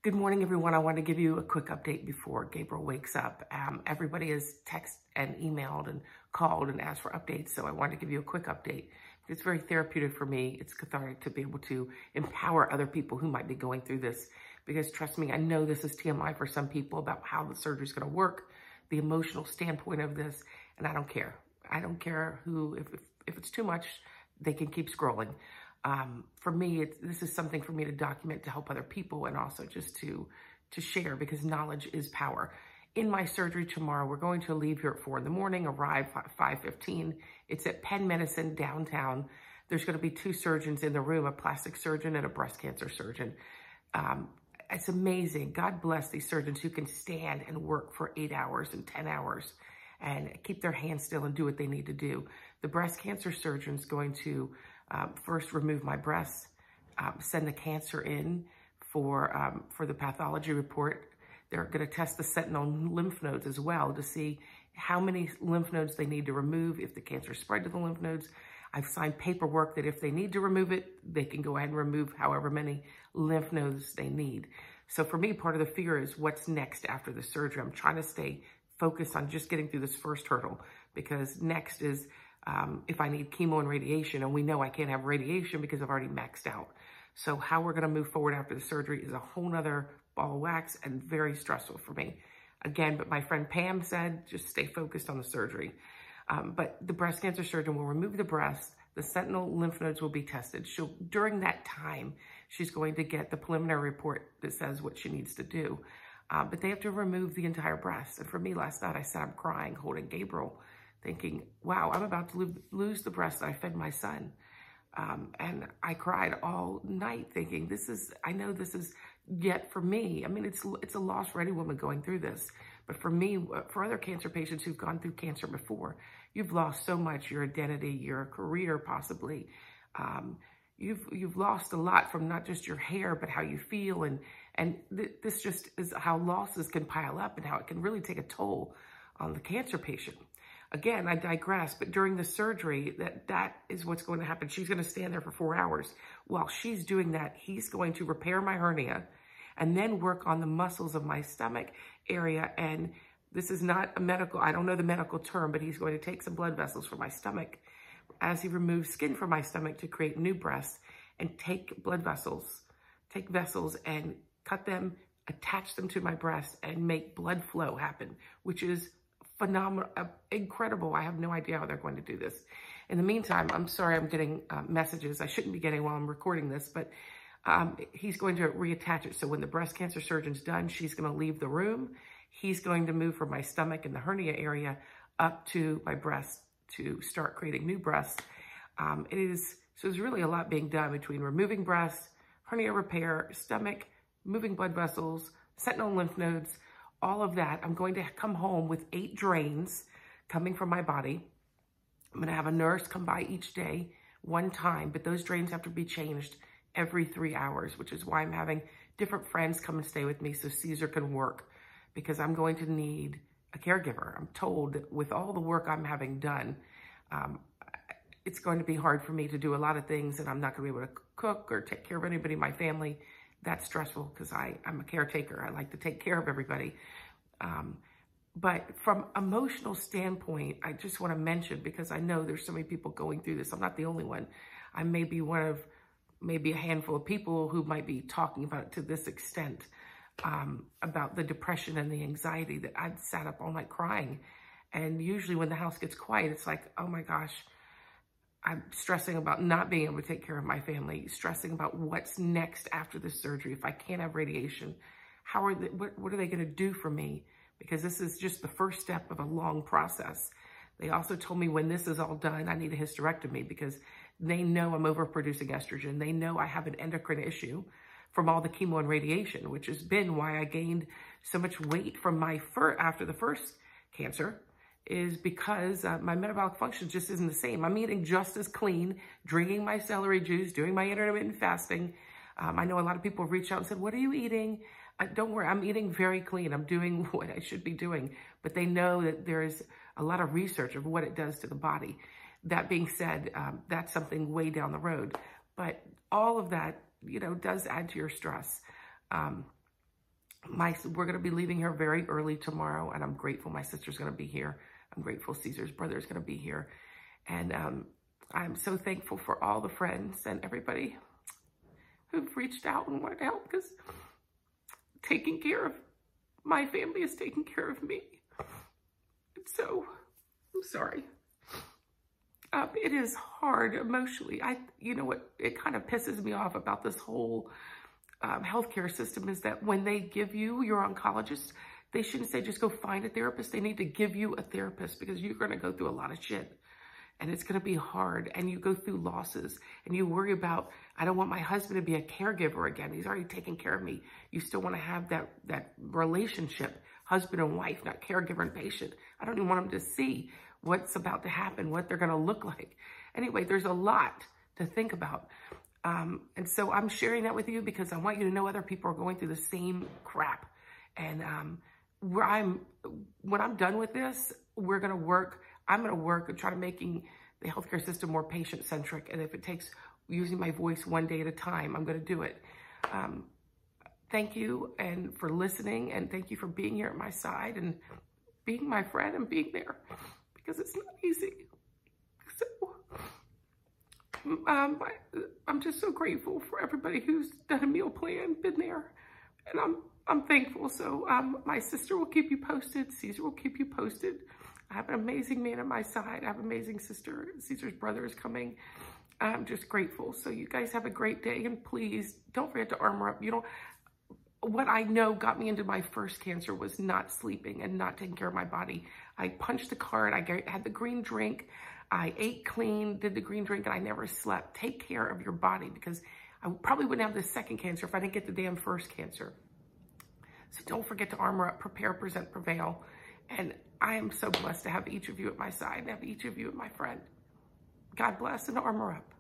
Good morning, everyone. I want to give you a quick update before Gabriel wakes up. Everybody has texted and emailed and called and asked for updates, so I wanted to give you a quick update. It's very therapeutic for me. It's cathartic to be able to empower other people who might be going through this, because trust me, I know this is TMI for some people about how the surgery is going to work, the emotional standpoint of this, and I don't care. I don't care who, if it's too much, they can keep scrolling. For me, this is something for me to document, to help other people, and also just to share, because knowledge is power. In my surgery tomorrow, we're going to leave here at 4 in the morning, arrive at 5:15. It's at Penn Medicine downtown. There's going to be 2 surgeons in the room, a plastic surgeon and a breast cancer surgeon. It's amazing. God bless these surgeons who can stand and work for 8 hours and 10 hours and keep their hands still and do what they need to do. The breast cancer surgeon's going to first remove my breasts, send the cancer in for the pathology report. They're going to test the sentinel lymph nodes as well to see how many lymph nodes they need to remove, if the cancer spread to the lymph nodes. I've signed paperwork that if they need to remove it, they can go ahead and remove however many lymph nodes they need. So for me, part of the fear is what's next after the surgery. I'm trying to stay focused on just getting through this first hurdle, because next is if I need chemo and radiation, and we know I can't have radiation because I've already maxed out. So how we're going to move forward after the surgery is a whole nother ball of wax and very stressful for me. Again, but my friend Pam said, just stay focused on the surgery. But the breast cancer surgeon will remove the breast. The sentinel lymph nodes will be tested. During that time, she's going to get the preliminary report that says what she needs to do. But they have to remove the entire breast. And for me, last night, I sat up crying, holding Gabriel, thinking, wow, I'm about to lose the breast that I fed my son. And I cried all night thinking, I know this is yet for me. I mean, it's a loss for any woman going through this. But for me, for other cancer patients who've gone through cancer before, you've lost so much, your identity, your career, possibly. You've lost a lot from not just your hair, but how you feel. And this just is how losses can pile up and how it can really take a toll on the cancer patient. Again, I digress, but during the surgery, that is what's going to happen. She's going to stand there for 4 hours. While she's doing that, he's going to repair my hernia and then work on the muscles of my stomach area. And this is not a medical, I don't know the medical term, but he's going to take some blood vessels from my stomach as he removes skin from my stomach to create new breasts, and take vessels and cut them, attach them to my breast, and make blood flow happen, which is phenomenal, incredible. I have no idea how they're going to do this. In the meantime, I'm sorry I'm getting messages I shouldn't be getting while I'm recording this, but he's going to reattach it. So when the breast cancer surgeon's done, she's going to leave the room. He's going to move from my stomach and the hernia area up to my breast to start creating new breasts. So there's really a lot being done between removing breasts, hernia repair, stomach, moving blood vessels, sentinel lymph nodes, all of that. I'm going to come home with 8 drains coming from my body. I'm going to have a nurse come by each day, one time, but those drains have to be changed every 3 hours, which is why I'm having different friends come and stay with me so Caesar can work, because I'm going to need a caregiver. I'm told that with all the work I'm having done, it's going to be hard for me to do a lot of things, and I'm not going to be able to cook or take care of anybody in my family. That's stressful because I'm a caretaker. I like to take care of everybody. But from emotional standpoint, I just want to mention, because I know there's so many people going through this. I'm not the only one. I may be one of maybe a handful of people who might be talking about it to this extent, about the depression and the anxiety that I'd sat up all night crying. And usually when the house gets quiet, it's like, oh my gosh, I'm stressing about not being able to take care of my family, stressing about what's next after the surgery. If I can't have radiation, what are they going to do for me? Because this is just the first step of a long process. They also told me when this is all done, I need a hysterectomy, because they know I'm overproducing estrogen. They know I have an endocrine issue from all the chemo and radiation, which has been why I gained so much weight from after the first cancer, is because my metabolic function just isn't the same. I'm eating just as clean, drinking my celery juice, doing my intermittent fasting. I know a lot of people have reached out and said, what are you eating? Don't worry, I'm eating very clean. I'm doing what I should be doing. But they know that there's a lot of research of what it does to the body. That being said, that's something way down the road. But all of that, does add to your stress. We're going to be leaving here very early tomorrow, and I'm grateful my sister's going to be here. I'm grateful Caesar's brother is going to be here. And I'm so thankful for all the friends and everybody who've reached out and wanted to help, because taking care of my family is taking care of me. And so, I'm sorry. It is hard emotionally. You know what, it kind of pisses me off about this whole healthcare system is that when they give you your oncologist, they shouldn't say just go find a therapist. They need to give you a therapist, because you're going to go through a lot of shit. And it's going to be hard, and you go through losses, and you worry about, I don't want my husband to be a caregiver again. He's already taken care of me. You still want to have that relationship, husband and wife, not caregiver and patient. I don't even want him to see what's about to happen, what they're going to look like. Anyway, there's a lot to think about. And so I'm sharing that with you because I want you to know other people are going through the same crap. And when I'm done with this, I'm going to work and try to making the healthcare system more patient-centric. And if it takes using my voice one day at a time, I'm going to do it. Thank you for listening, and thank you for being here at my side and being my friend and being there, because it's not easy. So I'm just so grateful for everybody who's done a meal plan, been there, and I'm thankful. So my sister will keep you posted. Caesar will keep you posted. I have an amazing man at my side. I have an amazing sister. Caesar's brother is coming. I'm just grateful. So you guys have a great day, and please don't forget to armor up. What I know got me into my first cancer was not sleeping and not taking care of my body. I punched the card. I had the green drink. I ate clean, did the green drink, and I never slept. Take care of your body, because I probably wouldn't have the second cancer if I didn't get the damn first cancer. So don't forget to armor up, prepare, present, prevail. And I am so blessed to have each of you at my side and have each of you as my friend. God bless, and armor up.